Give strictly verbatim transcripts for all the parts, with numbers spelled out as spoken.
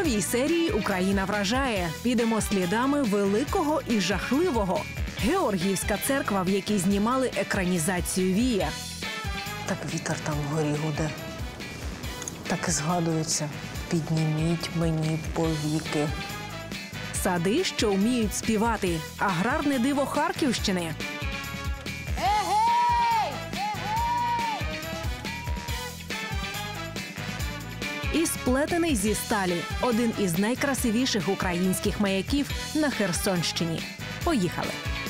новій серії «Україна вражає» підемо слідами великого і жахливого. Георгіївська церква, в якій знімали екранізацію «Вія». Так вітер там вгорі гуде. Так і згадується. Підніміть мені повіки. Сади, що вміють співати. Аграрне диво Харківщини. І сплетений зі сталі. Один із найкрасивіших українських маяків на Херсонщині. Поїхали!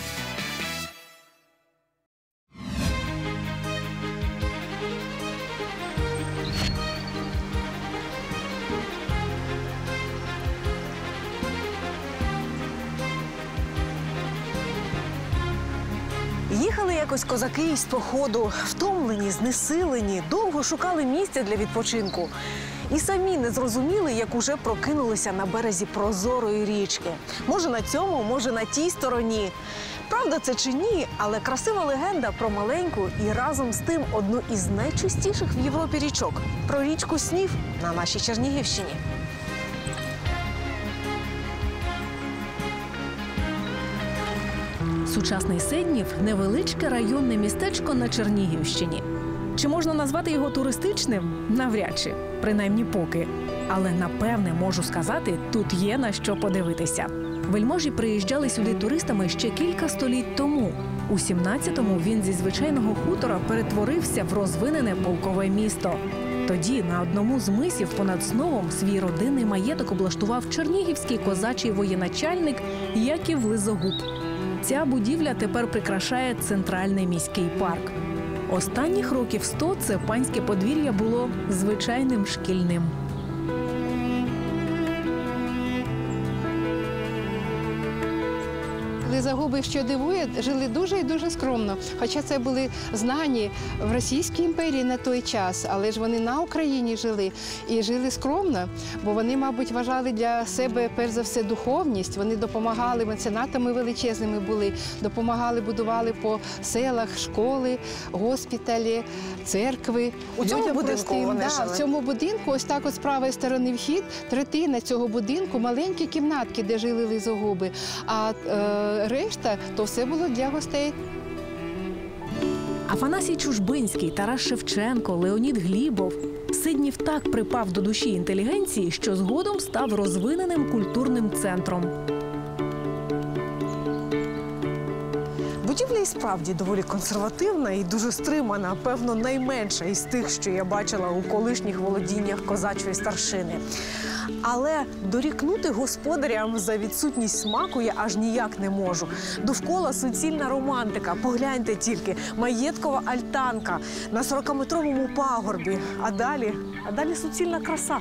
Їхали якось козаки із походу, втомлені, знесилені, довго шукали місця для відпочинку. І самі не зрозуміли, як уже прокинулися на березі прозорої річки. Може на цьому, може на тій стороні. Правда це чи ні, але красива легенда про маленьку і разом з тим одну із найчистіших в Європі річок. Про річку Снів на нашій Чернігівщині. Сучасний Седнів – невеличке районне містечко на Чернігівщині. Чи можна назвати його туристичним? Навряд чи, принаймні поки. Але, напевне, можу сказати, тут є на що подивитися. Вельможі приїжджали сюди туристами ще кілька століть тому. У сімнадцятому він зі звичайного хутора перетворився в розвинене полкове місто. Тоді на одному з мисів понад Сновом свій родинний маєток облаштував чернігівський козачий воєначальник Яків Лизогуб. Ця будівля тепер прикрашає центральний міський парк. Останніх років сто це панське подвір'я було звичайним шкільним. Лизогуби, що дивує, жили дуже і дуже скромно. Хоча це були знані в Російській імперії на той час, але ж вони на Україні жили і жили скромно, бо вони, мабуть, вважали для себе, перш за все, духовність. Вони допомагали, меценатами величезними були, допомагали, будували по селах школи, госпіталі, церкви. У цьому Людям будинку простим. вони Да, жили? в цьому будинку, ось так от з правої сторони вхід, третина цього будинку, маленькі кімнатки, де жили лизогуби, а е, решта, то все було для гостей. Афанасій Чужбинський, Тарас Шевченко, Леонід Глібов. Сиднів так припав до душі інтелігенції, що згодом став розвиненим культурним центром. Будівля і справді доволі консервативна і дуже стримана, певно, найменша із тих, що я бачила у колишніх володіннях козачої старшини. Але дорікнути господарям за відсутність смаку я аж ніяк не можу. Довкола суцільна романтика. Погляньте тільки, маєткова альтанка на сорокаметровому пагорбі. А далі, а далі суцільна краса.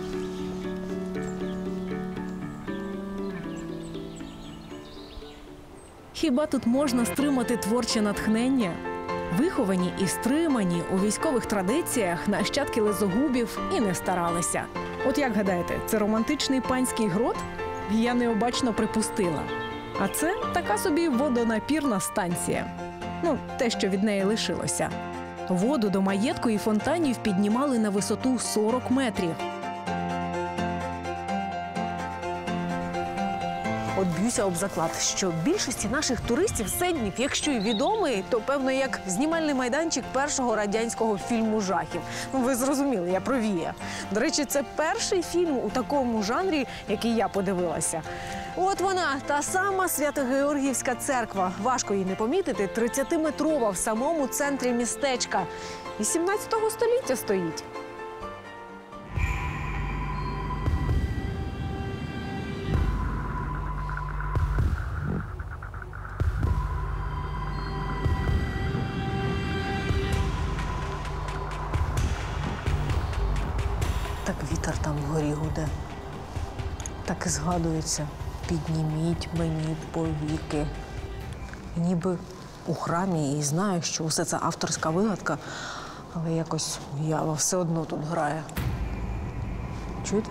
Хіба тут можна стримати творче натхнення? Виховані і стримані у військових традиціях нащадки лизогубів і не старалися. От як гадаєте, це романтичний панський грот? Я необачно припустила. А це така собі водонапірна станція. Ну, те, що від неї лишилося. Воду до маєтку і фонтанів піднімали на висоту сорок метрів. От б'юся об заклад, що більшості наших туристів Седнів, якщо й відомий, то, певно, як знімальний майданчик першого радянського фільму жахів. Ну, ви зрозуміли, я про Вія. До речі, це перший фільм у такому жанрі, який я подивилася. От вона, та сама Свято-Георгіївська церква. Важко її не помітити, тридцятиметрова в самому центрі містечка. вісімнадцятого століття стоїть. Так вітер там вгорі гуде. Так і згадується. Підніміть мені повіки. Ніби у храмі і знаю, що усе це авторська вигадка, але якось уява все одно тут грає. Чуєте?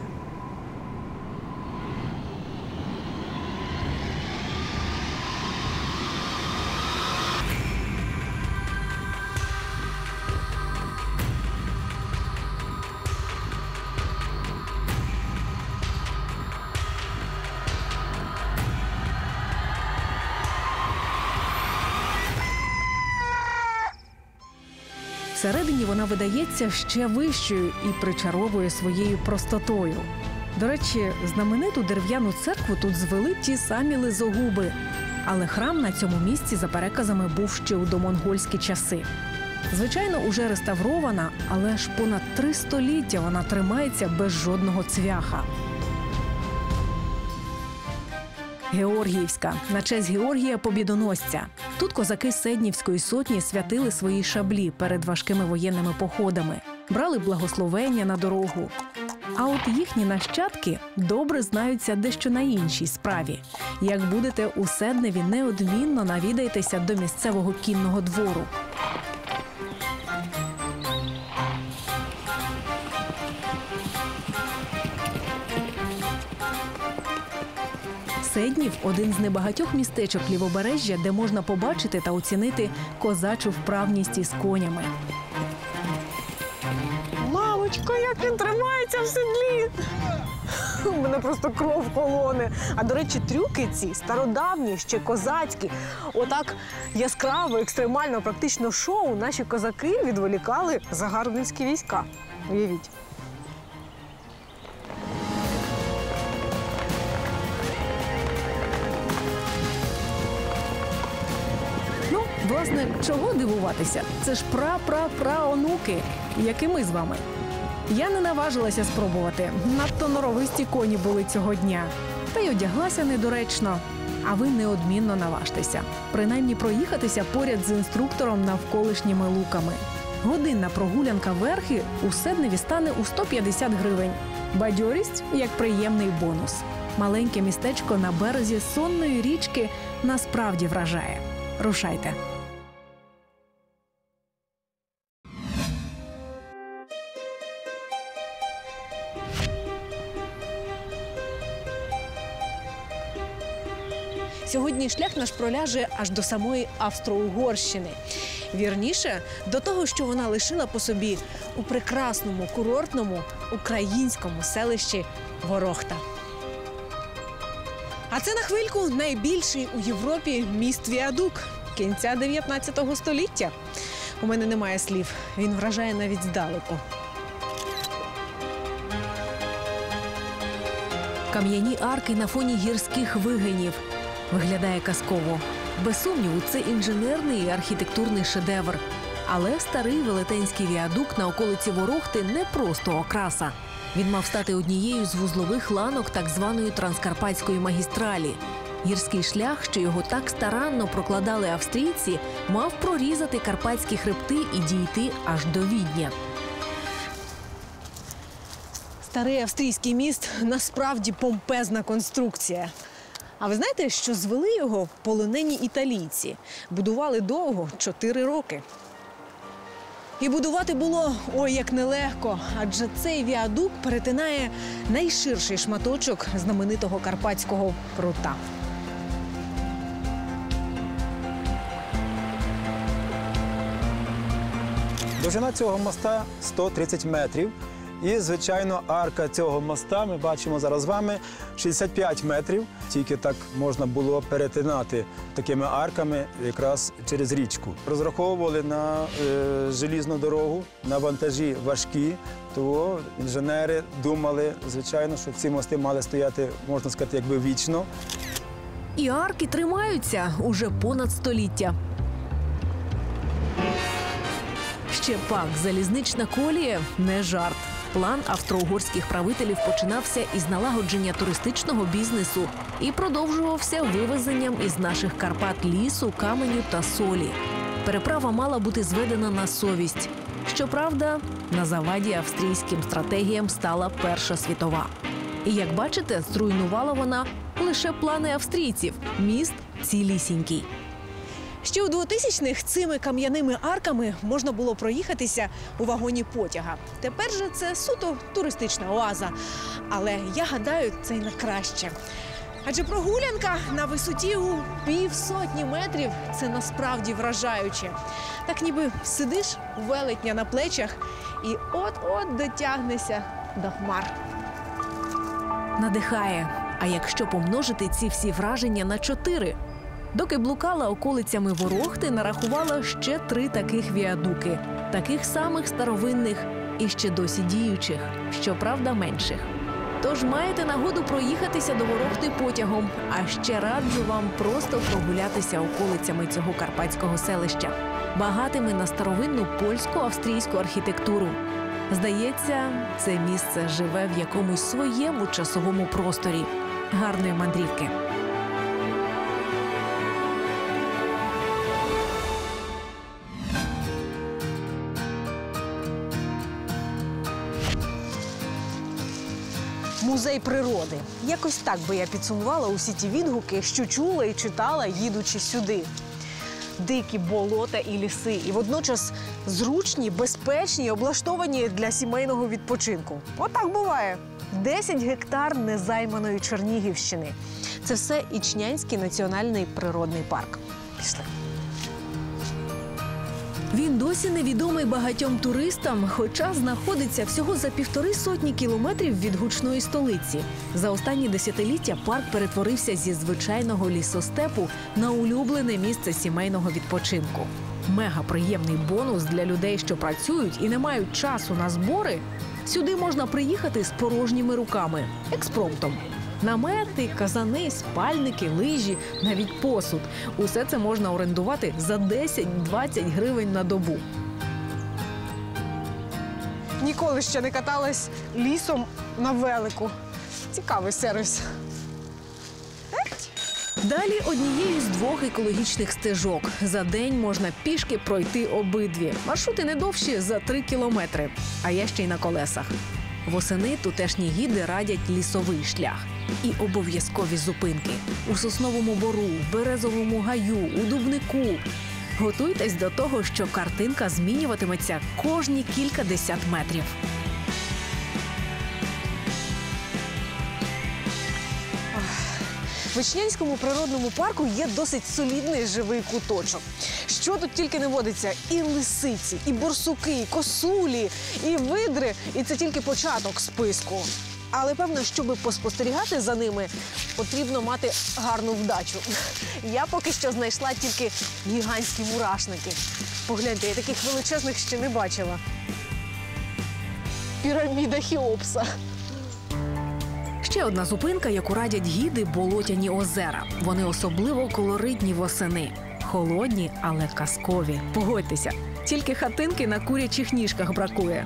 Всередині вона видається ще вищою і причаровує своєю простотою. До речі, знамениту дерев'яну церкву тут звели ті самі лизогуби. Але храм на цьому місці, за переказами, був ще у домонгольські часи. Звичайно, уже реставрована, але ж понад три століття вона тримається без жодного цвяха. Георгіївська. На честь Георгія Побєдоносця. Тут козаки Седнівської сотні святили свої шаблі перед важкими воєнними походами. Брали благословення на дорогу. А от їхні нащадки добре знаються дещо на іншій справі. Як будете у Седневі, неодмінно навідайтеся до місцевого кінного двору. Седнів – один з небагатьох містечок Лівобережжя, де можна побачити та оцінити козачу вправність із конями. Мамочко, як він тримається в седлі! У мене просто кров колоне. А, до речі, трюки ці стародавні, ще козацькі. Отак яскраво, екстремально, практично шоу наші козаки відволікали загарбницькі війська. Уявіть. Ну, власне, чого дивуватися? Це ж пра-пра-пра-онуки, як і ми з вами. Я не наважилася спробувати. Надто норовисті коні були цього дня. Та й одяглася недоречно. А ви неодмінно наважтеся. Принаймні проїхатися поряд з інструктором навколишніми луками. Годинна прогулянка верхи у Седневі стане у сто п'ятдесят гривень. Бадьорість – як приємний бонус. Маленьке містечко на березі сонної річки насправді вражає. Рушайте. Сьогодні шлях наш проляже аж до самої Австро-Угорщини. Вірніше, до того, що вона лишила по собі у прекрасному курортному українському селищі Ворохта. А це на хвильку найбільший у Європі міст-віадук кінця дев'ятнадцятого століття. У мене немає слів, він вражає навіть здалеку. Кам'яні арки на фоні гірських вигинів. Виглядає казково. Без сумніву, це інженерний і архітектурний шедевр. Але старий велетенський віадук на околиці Ворохти не просто окраса. Він мав стати однією з вузлових ланок так званої транскарпатської магістралі. Гірський шлях, що його так старанно прокладали австрійці, мав прорізати карпатські хребти і дійти аж до Відня. Старий австрійський міст насправді помпезна конструкція. А ви знаєте, що звели його полонені італійці? Будували довго – чотири роки. І будувати було ой як нелегко, адже цей віадук перетинає найширший шматочок знаменитого карпатського прута. Довжина цього моста сто тридцять метрів. І, звичайно, арка цього моста, ми бачимо зараз з вами, шістдесят п'ять метрів. Тільки так можна було перетинати такими арками якраз через річку. Розраховували на е, желізну дорогу, на вантажі важкі, то інженери думали, звичайно, що ці мости мали стояти, можна сказати, якби вічно. І арки тримаються уже понад століття. Ще пак, залізнична колія – не жарт. План австро-угорських правителів починався із налагодження туристичного бізнесу і продовжувався вивезенням із наших Карпат лісу, каменю та солі. Переправа мала бути зведена на совість. Щоправда, на заваді австрійським стратегіям стала Перша світова. І, як бачите, зруйнувала вона лише плани австрійців. Міст цілісінький. Ще у двотисячних цими кам'яними арками можна було проїхатися у вагоні потяга. Тепер же це суто туристична оаза. Але я гадаю, це й на краще. Адже прогулянка на висоті у півсотні метрів – це насправді вражаюче. Так ніби сидиш у велетня на плечах і от-от дотягнешся до хмар. Надихає. А якщо помножити ці всі враження на чотири? Доки блукала околицями Ворохти, нарахувала ще три таких віадуки, таких самих старовинних і ще досі діючих, щоправда менших. Тож маєте нагоду проїхатися до Ворохти потягом, а ще раджу вам просто прогулятися околицями цього карпатського селища, багатими на старовинну польсько-австрійську архітектуру. Здається, це місце живе в якомусь своєму часовому просторі. Гарної мандрівки! Музей природи. Якось так би я підсумувала усі ті відгуки, що чула і читала, їдучи сюди. Дикі болота і ліси, і водночас зручні, безпечні, облаштовані для сімейного відпочинку. Отак буває. десять гектар незайманої Чернігівщини. Це все Ічнянський національний природний парк. Пішли. Він досі невідомий багатьом туристам, хоча знаходиться всього за півтори сотні кілометрів від гучної столиці. За останні десятиліття парк перетворився зі звичайного лісостепу на улюблене місце сімейного відпочинку. Мегаприємний бонус для людей, що працюють і не мають часу на збори. Сюди можна приїхати з порожніми руками, експромтом. Намети, казани, спальники, лижі, навіть посуд. Усе це можна орендувати за десять-двадцять гривень на добу. Ніколи ще не каталась лісом на велику. Цікавий сервіс. Далі однією з двох екологічних стежок. За день можна пішки пройти обидві. Маршрути не довші за три кілометри, а я ще й на колесах. Восени тутешні гіди радять лісовий шлях. І обов'язкові зупинки – у Сосновому Бору, в Березовому гаю, у Дубнику. Готуйтесь до того, що картинка змінюватиметься кожні кілька десят метрів. В Ічнянському природному парку є досить солідний живий куточок. Що тут тільки не водиться – і лисиці, і борсуки, і косулі, і видри. І це тільки початок списку. Але, певно, щоб поспостерігати за ними, потрібно мати гарну вдачу. Я поки що знайшла тільки гігантські мурашники. Погляньте, я таких величезних ще не бачила. Піраміда Хеопса. Ще одна зупинка, яку радять гіди – болотяні озера. Вони особливо колоритні восени. Холодні, але казкові. Погодьтеся, тільки хатинки на курячих ніжках бракує.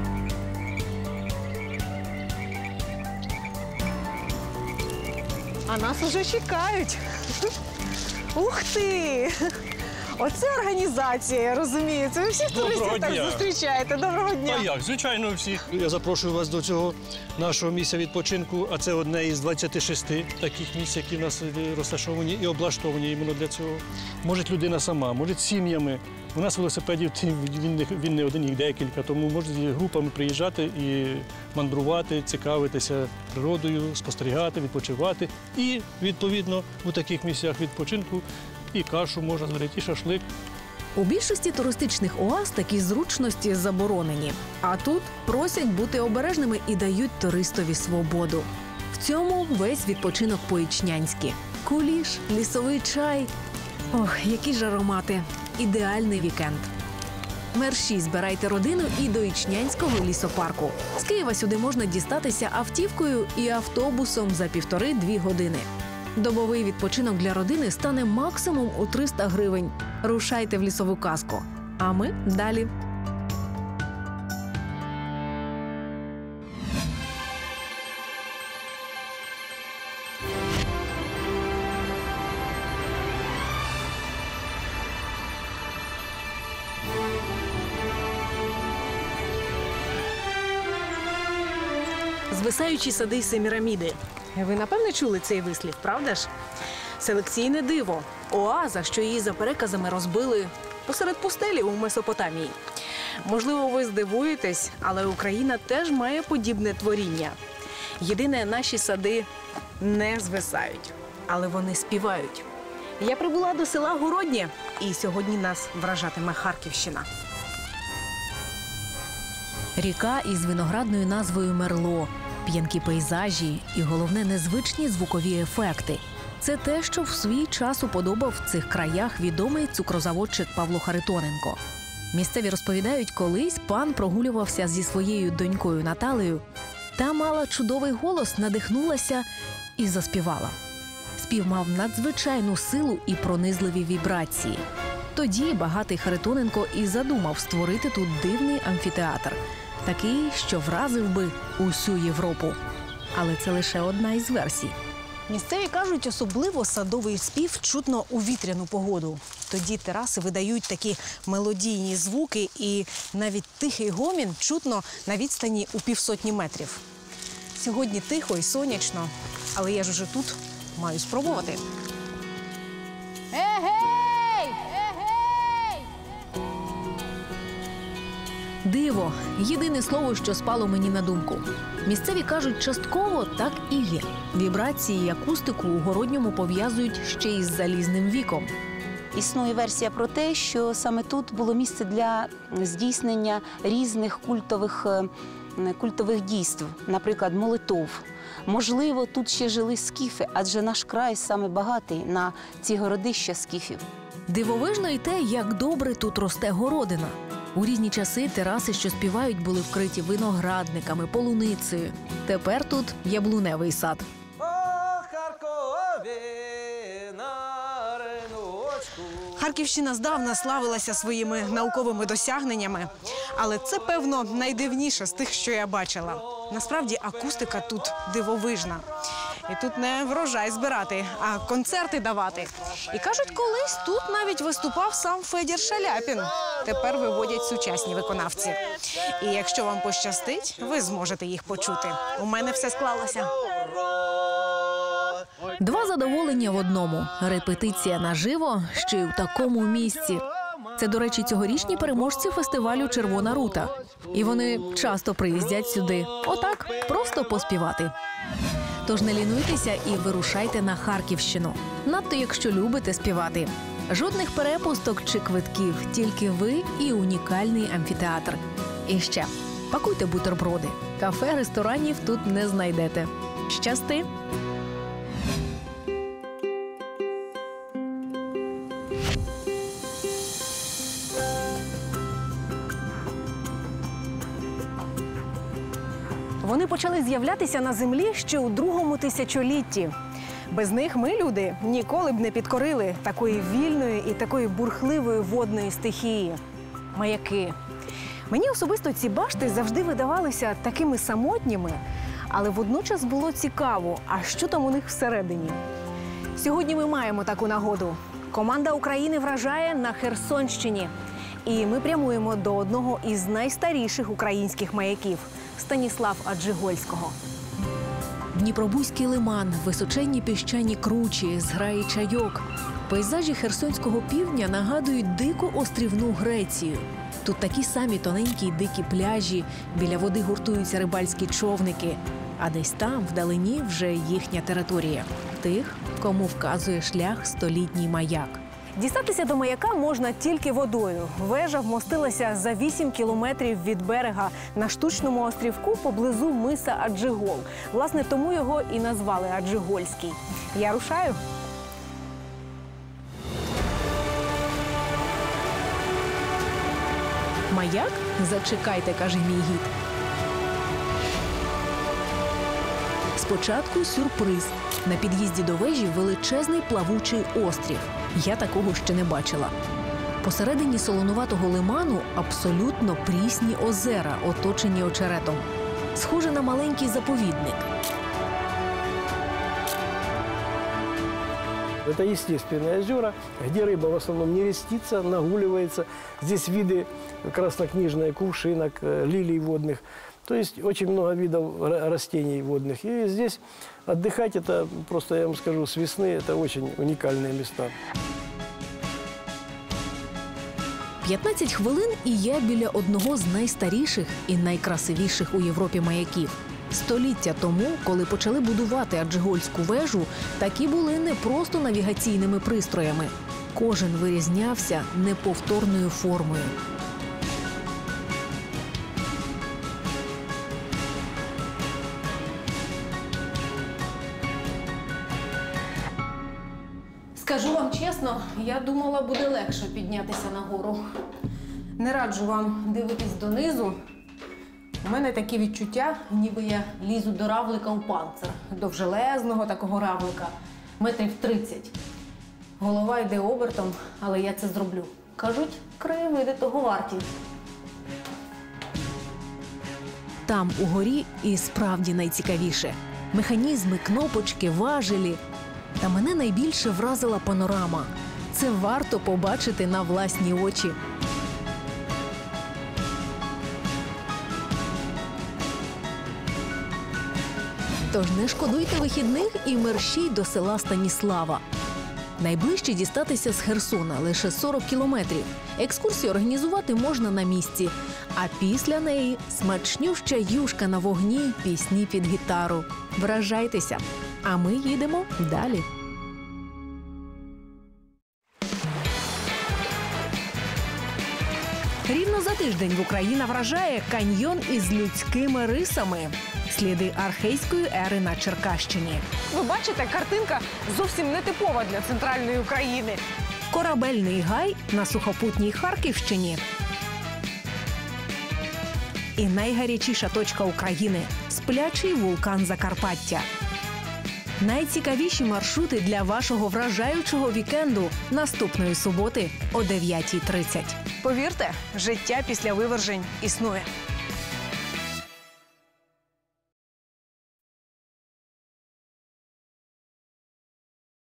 А нас уже чекають. Ух ти! Оце організація, я розумію. Це ви всіх туристів так зустрічаєте. Доброго дня. А як? Звичайно, всіх. Я запрошую вас до цього нашого місця відпочинку, а це одне із двадцяти шести таких місць, які в нас розташовані і облаштовані іменно для цього. Може людина сама, може сім'ями. У нас велосипедів він не, він не один, їх декілька, тому можуть групами приїжджати і мандрувати, цікавитися природою, спостерігати, відпочивати. І, відповідно, у таких місцях відпочинку і кашу можна зварити, і шашлик. У більшості туристичних оаз такі зручності заборонені. А тут просять бути обережними і дають туристові свободу. В цьому весь відпочинок по-ічнянськи. Куліш, лісовий чай. Ох, які ж аромати. Ідеальний вікенд. Мерщій збирайте родину і до Ічнянського лісопарку. З Києва сюди можна дістатися автівкою і автобусом за півтори-дві години. Добовий відпочинок для родини стане максимум у триста гривень. Рушайте в лісову казку. А ми далі. Звисаючі сади Семіраміди. Ви, напевне, чули цей вислів, правда ж? Селекційне диво. Оаза, що її за переказами розбили посеред пустелі у Месопотамії. Можливо, ви здивуєтесь, але Україна теж має подібне творіння. Єдине, наші сади не звисають, але вони співають. Я прибула до села Городнє, і сьогодні нас вражатиме Харківщина. Ріка із виноградною назвою Мерло, п'янкі пейзажі і, головне, незвичні звукові ефекти. це те, що в свій час уподобав в цих краях відомий цукрозаводчик Павло Харитоненко. Місцеві розповідають, колись пан прогулювався зі своєю донькою Наталею. Та мала чудовий голос, надихнулася і заспівала. Спів мав надзвичайну силу і пронизливі вібрації. Тоді багатий Харитоненко і задумав створити тут дивний амфітеатр. Такий, що вразив би усю Європу. Але це лише одна із версій. Місцеві кажуть, особливо садовий спів чутно у вітряну погоду. Тоді тераси видають такі мелодійні звуки, і навіть тихий гомін чутно на відстані у півсотні метрів. Сьогодні тихо і сонячно, але я ж уже тут маю спробувати. Егей! Егей! Диво – єдине слово, що спало мені на думку. Місцеві кажуть, частково так і є. Вібрації і акустику у Городньому пов'язують ще із залізним віком. Існує версія про те, що саме тут було місце для здійснення різних культових, е, культових дійств, наприклад, молитов. Можливо, тут ще жили скіфи, адже наш край саме багатий на ці городища скіфів. Дивовижно й те, як добре тут росте городина. У різні часи тераси, що співають, були вкриті виноградниками, полуницею. Тепер тут яблуневий сад. Харківщина здавна славилася своїми науковими досягненнями, але це, певно, найдивніше з тих, що я бачила. Насправді, акустика тут дивовижна. І тут не врожай збирати, а концерти давати. І кажуть, колись тут навіть виступав сам Федір Шаляпін. Тепер виводять сучасні виконавці. І якщо вам пощастить, ви зможете їх почути. У мене все склалося. Два задоволення в одному – репетиція наживо, ще й у такому місці. Це, до речі, цьогорічні переможці фестивалю «Червона рута». І вони часто приїздять сюди. Отак, просто поспівати. Тож не лінуйтеся і вирушайте на Харківщину. Надто, якщо любите співати. Жодних перепусток чи квитків, тільки ви і унікальний амфітеатр. І ще, пакуйте бутерброди. Кафе, ресторанів тут не знайдете. Щасти! Вони почали з'являтися на землі ще у другому тисячолітті. Без них ми, люди, ніколи б не підкорили такої вільної і такої бурхливої водної стихії. Маяки. Мені особисто ці башти завжди видавалися такими самотніми, але водночас було цікаво, а що там у них всередині. Сьогодні ми маємо таку нагоду. Команда України вражає на Херсонщині. І ми прямуємо до одного із найстаріших українських маяків – Станіслав Аджигольського. Дніпробузький лиман, височенні піщані кручі, зграї чайок. Пейзажі херсонського півдня нагадують дику острівну Грецію. Тут такі самі тоненькі й дикі пляжі, біля води гуртуються рибальські човники. А десь там, вдалині, вже їхня територія. Тих, кому вказує шлях столітній маяк. Дістатися до маяка можна тільки водою. Вежа вмостилася за вісім кілометрів від берега на штучному острівку поблизу миса Аджигол. Власне, тому його і назвали Аджигольський. Я рушаю. Маяк? Зачекайте, каже мій гід. Спочатку сюрприз. На під'їзді до вежі величезний плавучий острів. Я такого ще не бачила. Посередині солонуватого лиману абсолютно прісні озера, оточені очеретом. Схоже на маленький заповідник. Это естественные озера, где рыба в основном не рестится, нагуливается. Здесь виды краснокнижная, кувшинок, лилий водных. То есть очень много видов растений водных. И здесь отдыхать, это просто, я вам скажу, с весны, это очень уникальные места. п'ятнадцять хвилин і я біля одного з найстаріших і найкрасивіших у Європі маяків. Століття тому, коли почали будувати Аджигольську вежу, такі були не просто навігаційними пристроями. Кожен вирізнявся неповторною формою. Скажу вам чесно, я думала, буде легше піднятися нагору. Не раджу вам дивитись донизу. У мене такі відчуття, ніби я лізу до равлика у панцир. Довжелезного такого равлика, метрів тридцять. Голова йде обертом, але я це зроблю. Кажуть, краєвиди того варті. Там угорі і справді найцікавіше. Механізми, кнопочки, важелі. Та мене найбільше вразила панорама. Це варто побачити на власні очі. Тож не шкодуйте вихідних і мерщій до села Станіслава. Найближче дістатися з Херсона – лише сорок кілометрів. Екскурсію організувати можна на місці. А після неї – смачнюща юшка на вогні, пісні під гітару. Вражайтеся! А ми їдемо далі. Рівно за тиждень в Україна вражає каньйон із людськими рисами. Сліди архейської ери на Черкащині. Ви бачите, картинка зовсім не типова для центральної України. Корабельний гай на сухопутній Харківщині. І найгарячіша точка України – сплячий вулкан Закарпаття. Найцікавіші маршрути для вашого вражаючого вікенду наступної суботи о дев'ятій тридцять. Повірте, життя після вивержень існує.